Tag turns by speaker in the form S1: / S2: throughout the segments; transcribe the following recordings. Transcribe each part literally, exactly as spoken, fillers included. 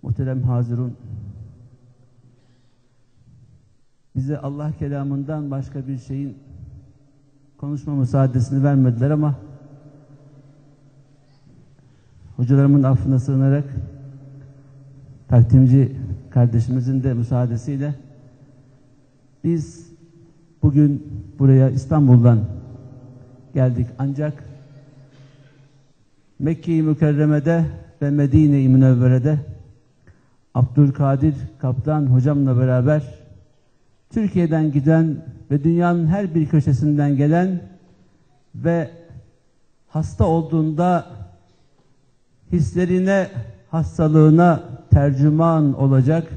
S1: Muhterem hazirun, bize Allah kelamından başka bir şeyin konuşma müsaadesini vermediler ama hocalarımın affına sığınarak takdimci kardeşimizin de müsaadesiyle biz bugün buraya İstanbul'dan geldik, ancak Mekke-i Mükerreme'de ve Medine-i Münevvere'de Abdülkadir Kaptan hocamla beraber Türkiye'den giden ve dünyanın her bir köşesinden gelen ve hasta olduğunda hislerine, hastalığına tercüman olacak,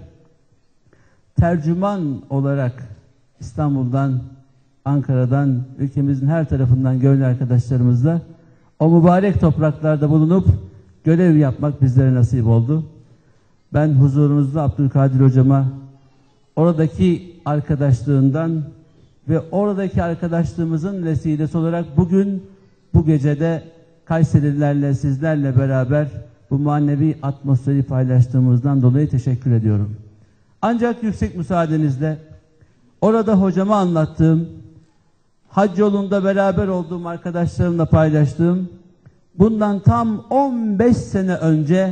S1: tercüman olarak İstanbul'dan, Ankara'dan, ülkemizin her tarafından gönüllü arkadaşlarımızla o mübarek topraklarda bulunup görev yapmak bizlere nasip oldu. Ben huzurunuzda Abdülkadir hocama oradaki arkadaşlığından ve oradaki arkadaşlığımızın vesilesi olarak bugün bu gecede Kayserilerle, sizlerle beraber bu manevi atmosferi paylaştığımızdan dolayı teşekkür ediyorum. Ancak yüksek müsaadenizle orada hocama anlattığım, hac yolunda beraber olduğum arkadaşlarımla paylaştığım, bundan tam on beş sene önce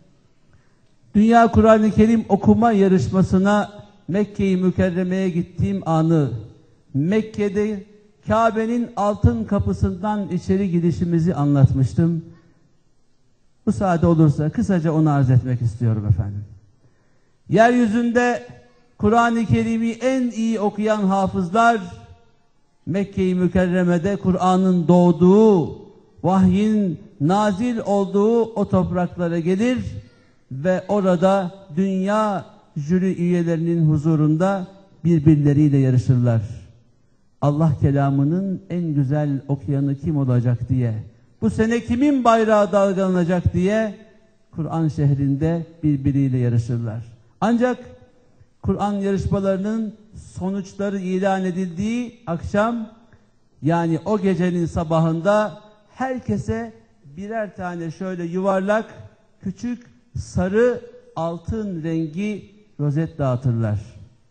S1: Dünya Kur'an-ı Kerim okuma yarışmasına Mekke-i Mükerreme'ye gittiğim anı, Mekke'de Kabe'nin altın kapısından içeri girişimizi anlatmıştım. Müsaade olursa kısaca onu arz etmek istiyorum efendim. Yeryüzünde Kur'an-ı Kerim'i en iyi okuyan hafızlar Mekke-i Mükerreme'de Kur'an'ın doğduğu, vahyin nazil olduğu o topraklara gelir ve orada dünya jüri üyelerinin huzurunda birbirleriyle yarışırlar. Allah kelamının en güzel okuyanı kim olacak diye, bu sene kimin bayrağı dalgalanacak diye Kur'an şehrinde birbiriyle yarışırlar. Ancak Kur'an yarışmalarının sonuçları ilan edildiği akşam, yani o gecenin sabahında herkese birer tane şöyle yuvarlak, küçük, sarı, altın rengi rozet dağıtırlar.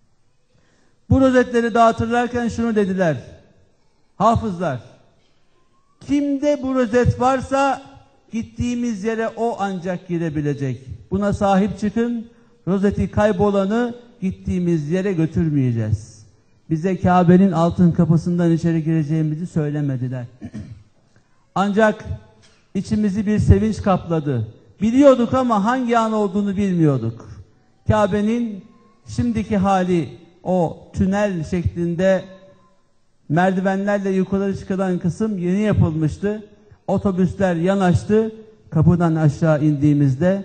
S1: Bu rozetleri dağıtırlarken şunu dediler: hafızlar, kimde bu rozet varsa gittiğimiz yere o ancak girebilecek. Buna sahip çıkın, rozeti kaybolanı gittiğimiz yere götürmeyeceğiz. Bize Kabe'nin altın kapısından içeri gireceğimizi söylemediler. Ancak içimizi bir sevinç kapladı. Biliyorduk ama hangi an olduğunu bilmiyorduk. Kabe'nin şimdiki hali, o tünel şeklinde merdivenlerle yukarı çıkılan kısım yeni yapılmıştı. Otobüsler yanaştı. Kapıdan aşağı indiğimizde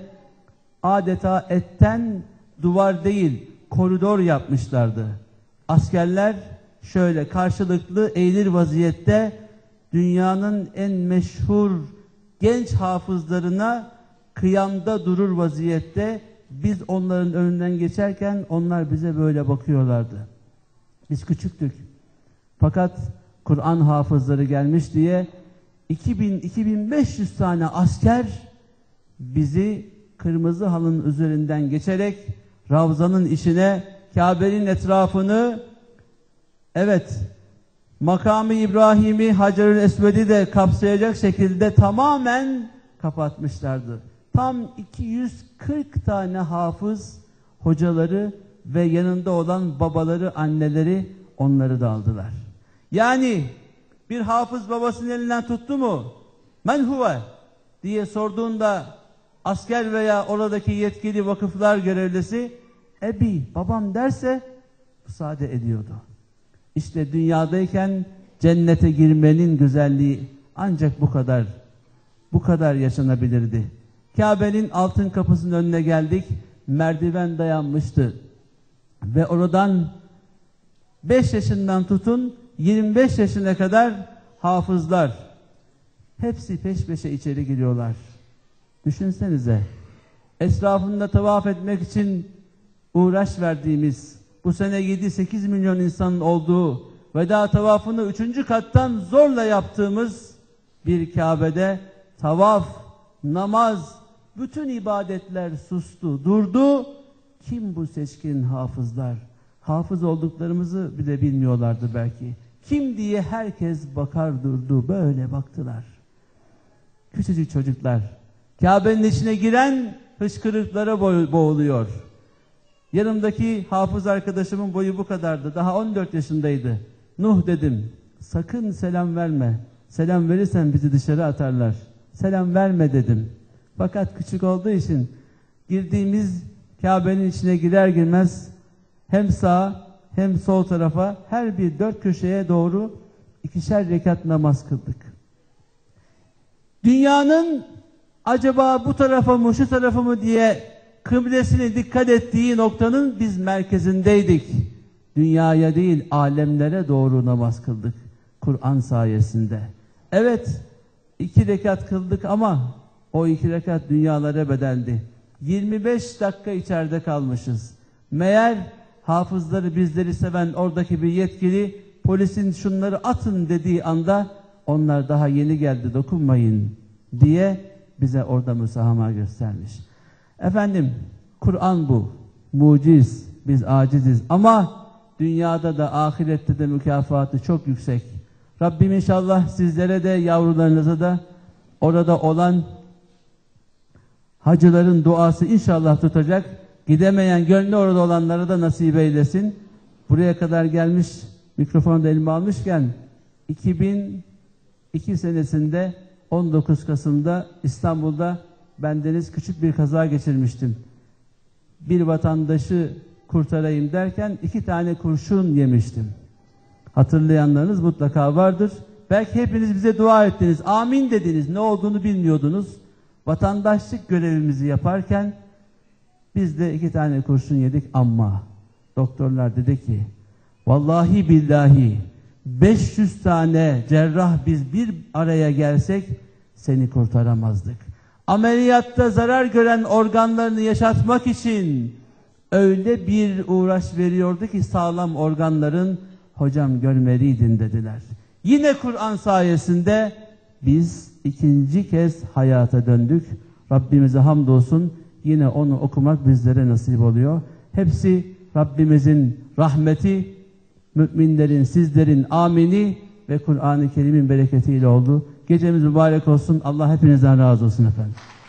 S1: adeta etten duvar değil, koridor yapmışlardı. Askerler şöyle karşılıklı eğilir vaziyette dünyanın en meşhur genç hafızlarına kıyamda durur vaziyette, biz onların önünden geçerken onlar bize böyle bakıyorlardı. Biz küçüktük. Fakat Kur'an hafızları gelmiş diye iki bin iki bin beş yüz tane asker bizi kırmızı halının üzerinden geçerek Ravza'nın içine, Kabe'nin etrafını, evet, makamı İbrahim'i, Hacer-ül Esved'i de kapsayacak şekilde tamamen kapatmışlardı. Tam iki yüz kırk tane hafız hocaları ve yanında olan babaları, anneleri onları da aldılar. Yani bir hafız babasının elinden tuttu mu, men huve diye sorduğunda asker veya oradaki yetkili vakıflar görevlisi ebi, babam derse müsaade ediyordu. İşte dünyadayken cennete girmenin güzelliği ancak bu kadar, bu kadar yaşanabilirdi. Kabe'nin altın kapısının önüne geldik, merdiven dayanmıştı ve oradan beş yaşından tutun yirmi beş yaşına kadar hafızlar hepsi peş peşe içeri giriyorlar. Düşünsenize, etrafında tavaf etmek için uğraş verdiğimiz, bu sene yedi sekiz milyon insanın olduğu, veda tavafını üçüncü kattan zorla yaptığımız bir Kabe'de tavaf, namaz, Bütün ibadetler sustu, durdu. Kim bu seçkin hafızlar? Hafız olduklarımızı bile bilmiyorlardı belki. Kim diye herkes bakar durdu. Böyle baktılar. Küçücük çocuklar. Kabe'nin içine giren hıçkırıklara boğuluyor. Yanımdaki hafız arkadaşımın boyu bu kadardı. Daha on dört yaşındaydı. Nuh dedim. Sakın selam verme. Selam verirsen bizi dışarı atarlar. Selam verme dedim. Fakat küçük olduğu için girdiğimiz Kabe'nin içine girer girmez hem sağa hem sol tarafa her bir dört köşeye doğru ikişer rekat namaz kıldık. Dünyanın acaba bu tarafa mı şu tarafa mı diye kıblesine dikkat ettiği noktanın biz merkezindeydik. Dünyaya değil alemlere doğru namaz kıldık Kur'an sayesinde. Evet iki rekat kıldık ama o iki rekat dünyalara bedeldi. yirmi beş dakika içeride kalmışız. Meğer hafızları bizleri seven oradaki bir yetkili polisin şunları atın dediği anda onlar daha yeni geldi dokunmayın diye bize orada müsamaha göstermiş. Efendim Kur'an bu. Muciz. Biz aciziz ama dünyada da ahirette de mükafatı çok yüksek. Rabbim inşallah sizlere de yavrularınıza da orada olan hacıların duası inşallah tutacak. Gidemeyen gönlü orada olanlara da nasip eylesin. Buraya kadar gelmiş mikrofonu da elime almışken iki bin iki senesinde on dokuz Kasım'da İstanbul'da bendeniz küçük bir kaza geçirmiştim. Bir vatandaşı kurtarayım derken iki tane kurşun yemiştim. Hatırlayanlarınız mutlaka vardır. Belki hepiniz bize dua ettiniz, amin dediniz, ne olduğunu bilmiyordunuz. Vatandaşlık görevimizi yaparken biz de iki tane kurşun yedik ama doktorlar dedi ki vallahi billahi beş yüz tane cerrah biz bir araya gelsek seni kurtaramazdık. Ameliyatta zarar gören organlarını yaşatmak için öyle bir uğraş veriyordu ki sağlam organların hocam görmeliydin dediler. Yine Kur'an sayesinde biz ikinci kez hayata döndük. Rabbimize hamdolsun yine onu okumak bizlere nasip oluyor. Hepsi Rabbimizin rahmeti, müminlerin, sizlerin amini ve Kur'an-ı Kerim'in bereketiyle oldu. Gecemiz mübarek olsun. Allah hepinizden razı olsun efendim.